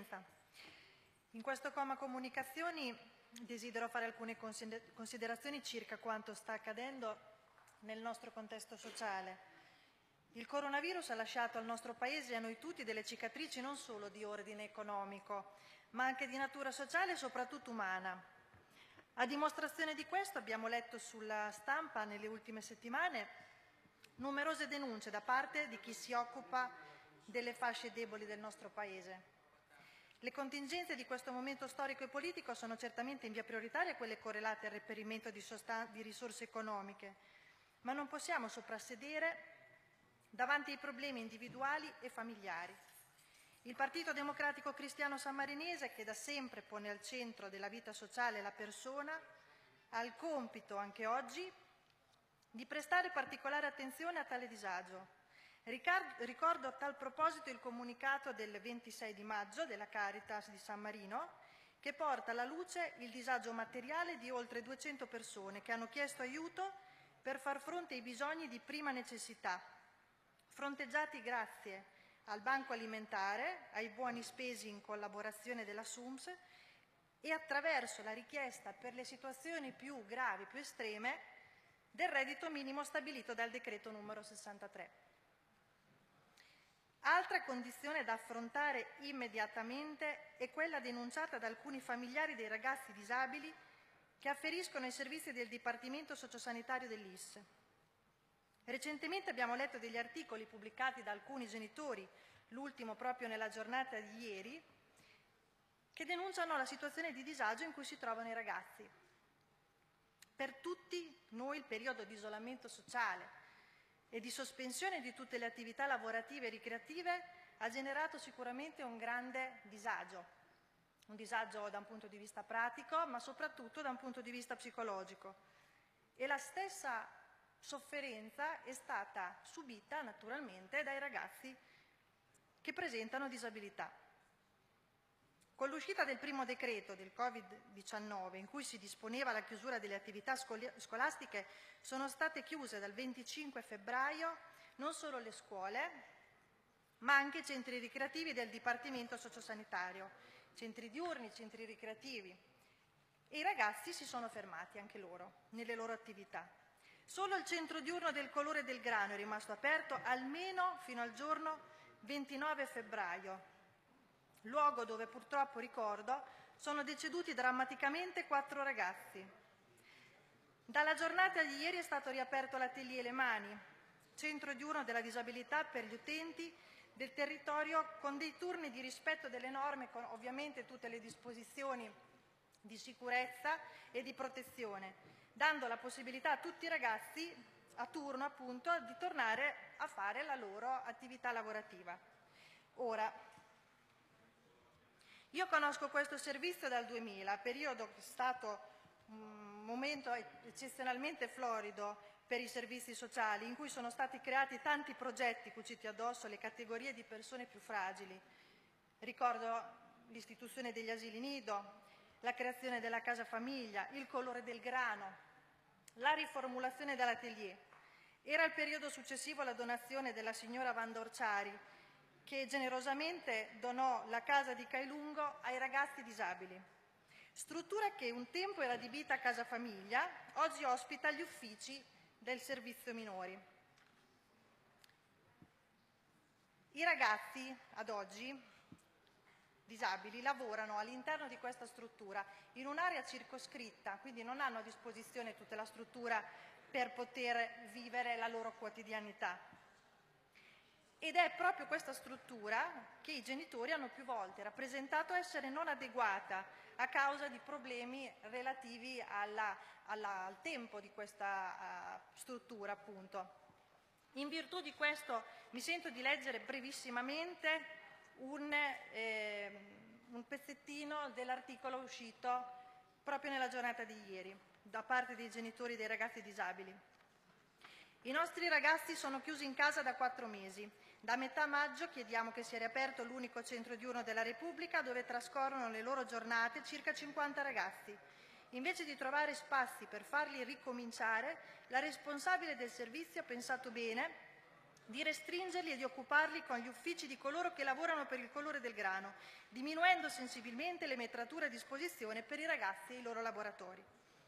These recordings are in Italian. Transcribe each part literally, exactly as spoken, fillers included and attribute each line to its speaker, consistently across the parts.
Speaker 1: Presidenza. In questo comma comunicazioni desidero fare alcune considerazioni circa quanto sta accadendo nel nostro contesto sociale. Il coronavirus ha lasciato al nostro Paese e a noi tutti delle cicatrici non solo di ordine economico, ma anche di natura sociale e soprattutto umana. A dimostrazione di questo abbiamo letto sulla stampa nelle ultime settimane numerose denunce da parte di chi si occupa delle fasce deboli del nostro Paese. Le contingenze di questo momento storico e politico sono certamente in via prioritaria quelle correlate al reperimento di, di risorse economiche, ma non possiamo soprassedere davanti ai problemi individuali e familiari. Il Partito Democratico Cristiano Sammarinese, che da sempre pone al centro della vita sociale la persona, ha il compito anche oggi di prestare particolare attenzione a tale disagio. Ricordo a tal proposito il comunicato del ventisei di maggio della Caritas di San Marino, che porta alla luce il disagio materiale di oltre duecento persone che hanno chiesto aiuto per far fronte ai bisogni di prima necessità, fronteggiati grazie al Banco Alimentare, ai buoni spesi in collaborazione della S U M S e attraverso la richiesta per le situazioni più gravi, più estreme, del reddito minimo stabilito dal decreto numero sessantatré. Altra condizione da affrontare immediatamente è quella denunciata da alcuni familiari dei ragazzi disabili che afferiscono ai servizi del Dipartimento Sociosanitario dell'I S. Recentemente abbiamo letto degli articoli pubblicati da alcuni genitori, l'ultimo proprio nella giornata di ieri, che denunciano la situazione di disagio in cui si trovano i ragazzi. Per tutti noi il periodo di isolamento sociale e di sospensione di tutte le attività lavorative e ricreative ha generato sicuramente un grande disagio, un disagio da un punto di vista pratico, ma soprattutto da un punto di vista psicologico. E la stessa sofferenza è stata subita naturalmente dai ragazzi che presentano disabilità. Con l'uscita del primo decreto del Covid diciannove, in cui si disponeva la chiusura delle attività scolastiche, sono state chiuse dal venticinque febbraio non solo le scuole, ma anche i centri ricreativi del Dipartimento Sociosanitario, centri diurni, centri ricreativi. E i ragazzi si sono fermati anche loro nelle loro attività. Solo il centro diurno del Colore del Grano è rimasto aperto almeno fino al giorno ventinove febbraio, luogo dove purtroppo, ricordo, sono deceduti drammaticamente quattro ragazzi. Dalla giornata di ieri è stato riaperto l'Atelier Le Mani, centro diurno della disabilità per gli utenti del territorio, con dei turni di rispetto delle norme, con ovviamente tutte le disposizioni di sicurezza e di protezione, dando la possibilità a tutti i ragazzi a turno appunto di tornare a fare la loro attività lavorativa. Ora, io conosco questo servizio dal duemila, periodo che è stato un momento eccezionalmente florido per i servizi sociali, in cui sono stati creati tanti progetti cuciti addosso alle categorie di persone più fragili. Ricordo l'istituzione degli asili nido, la creazione della casa famiglia, il Colore del Grano, la riformulazione dell'atelier. Era il periodo successivo alla donazione della signora Wanda Orciari, che generosamente donò la casa di Cailungo ai ragazzi disabili. Struttura che un tempo era adibita a casa famiglia, oggi ospita gli uffici del servizio minori. I ragazzi, ad oggi, disabili, lavorano all'interno di questa struttura in un'area circoscritta, quindi non hanno a disposizione tutta la struttura per poter vivere la loro quotidianità. Ed è proprio questa struttura che i genitori hanno più volte rappresentato essere non adeguata a causa di problemi relativi alla, alla, al tempo di questa uh, struttura, appunto. In virtù di questo mi sento di leggere brevissimamente un, eh, un pezzettino dell'articolo uscito proprio nella giornata di ieri da parte dei genitori dei ragazzi disabili. I nostri ragazzi sono chiusi in casa da quattro mesi. Da metà maggio chiediamo che sia riaperto l'unico centro diurno della Repubblica dove trascorrono le loro giornate circa cinquanta ragazzi. Invece di trovare spazi per farli ricominciare, la responsabile del servizio ha pensato bene di restringerli e di occuparli con gli uffici di coloro che lavorano per il colore del grano, diminuendo sensibilmente le metrature a disposizione per i ragazzi e i loro laboratori.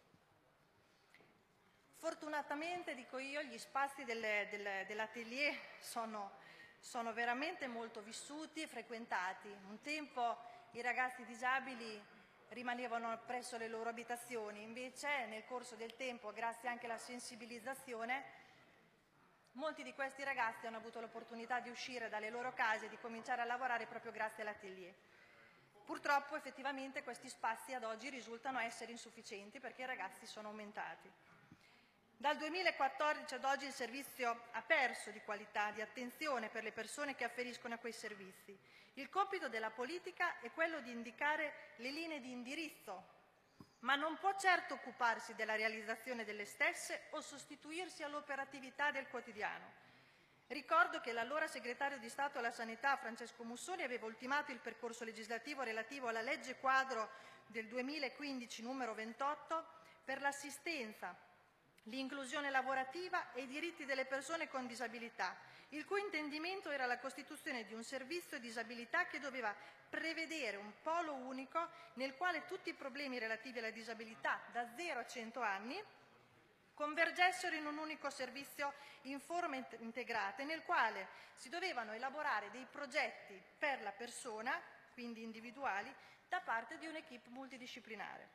Speaker 1: Fortunatamente, dico io, gli spazi del, del, dell'atelier sono, sono veramente molto vissuti e frequentati. Un tempo i ragazzi disabili rimanevano presso le loro abitazioni, invece nel corso del tempo, grazie anche alla sensibilizzazione, molti di questi ragazzi hanno avuto l'opportunità di uscire dalle loro case e di cominciare a lavorare proprio grazie all'atelier. Purtroppo effettivamente questi spazi ad oggi risultano essere insufficienti perché i ragazzi sono aumentati. Dal duemilaquattordici ad oggi il servizio ha perso di qualità, di attenzione per le persone che afferiscono a quei servizi. Il compito della politica è quello di indicare le linee di indirizzo, ma non può certo occuparsi della realizzazione delle stesse o sostituirsi all'operatività del quotidiano. Ricordo che l'allora segretario di Stato alla Sanità Francesco Mussoni aveva ultimato il percorso legislativo relativo alla legge quadro del duemilaquindici numero ventotto per l'assistenza, l'inclusione lavorativa e i diritti delle persone con disabilità, il cui intendimento era la costituzione di un servizio disabilità che doveva prevedere un polo unico nel quale tutti i problemi relativi alla disabilità da zero a cento anni convergessero in un unico servizio in forma integrata, nel quale si dovevano elaborare dei progetti per la persona, quindi individuali, da parte di un'equipe multidisciplinare.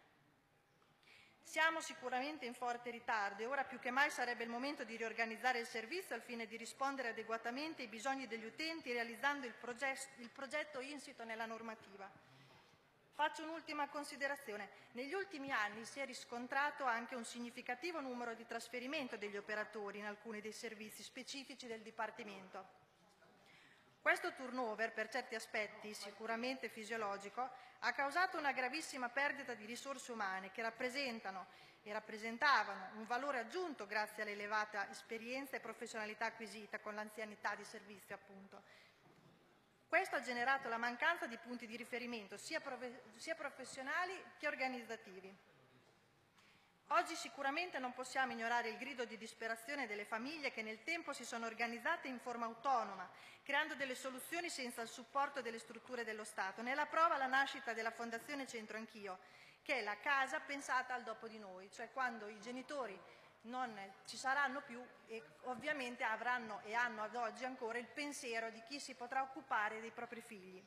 Speaker 1: Siamo sicuramente in forte ritardo e ora più che mai sarebbe il momento di riorganizzare il servizio al fine di rispondere adeguatamente ai bisogni degli utenti realizzando il, proget- il progetto insito nella normativa. Faccio un'ultima considerazione. Negli ultimi anni si è riscontrato anche un significativo numero di trasferimento degli operatori in alcuni dei servizi specifici del Dipartimento. Questo turnover, per certi aspetti sicuramente fisiologico, ha causato una gravissima perdita di risorse umane che rappresentano e rappresentavano un valore aggiunto grazie all'elevata esperienza e professionalità acquisita con l'anzianità di servizio, appunto. Questo ha generato la mancanza di punti di riferimento sia, profe- sia professionali che organizzativi. Oggi sicuramente non possiamo ignorare il grido di disperazione delle famiglie che nel tempo si sono organizzate in forma autonoma, creando delle soluzioni senza il supporto delle strutture dello Stato. Ne è la prova la nascita della Fondazione Centro Anch'io, che è la casa pensata al dopo di noi, cioè quando i genitori non ci saranno più e ovviamente avranno e hanno ad oggi ancora il pensiero di chi si potrà occupare dei propri figli.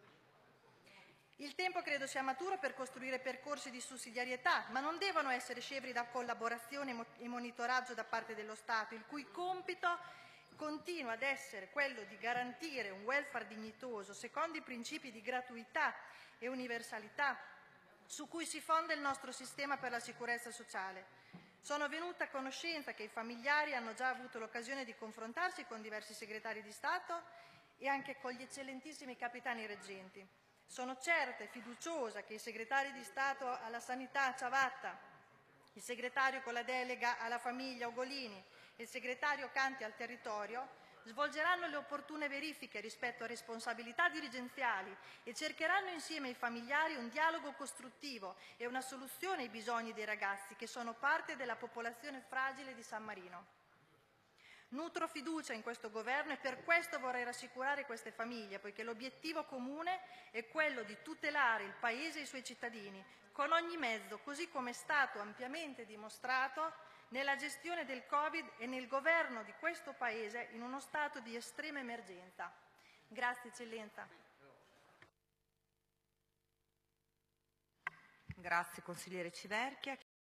Speaker 1: Il tempo credo sia maturo per costruire percorsi di sussidiarietà, ma non devono essere scevri da collaborazione e monitoraggio da parte dello Stato, il cui compito continua ad essere quello di garantire un welfare dignitoso secondo i principi di gratuità e universalità su cui si fonda il nostro sistema per la sicurezza sociale. Sono venuta a conoscenza che i familiari hanno già avuto l'occasione di confrontarsi con diversi segretari di Stato e anche con gli eccellentissimi capitani reggenti. Sono certa e fiduciosa che i segretari di Stato alla Sanità Ciavatta, il segretario con la delega alla famiglia Ugolini e il segretario Canti al territorio svolgeranno le opportune verifiche rispetto a responsabilità dirigenziali e cercheranno insieme ai familiari un dialogo costruttivo e una soluzione ai bisogni dei ragazzi che sono parte della popolazione fragile di San Marino. Nutro fiducia in questo Governo e per questo vorrei rassicurare queste famiglie, poiché l'obiettivo comune è quello di tutelare il Paese e i suoi cittadini con ogni mezzo, così come è stato ampiamente dimostrato nella gestione del Covid e nel governo di questo Paese in uno stato di estrema emergenza. Grazie, Eccellenza.
Speaker 2: Grazie, consigliere Civerchia.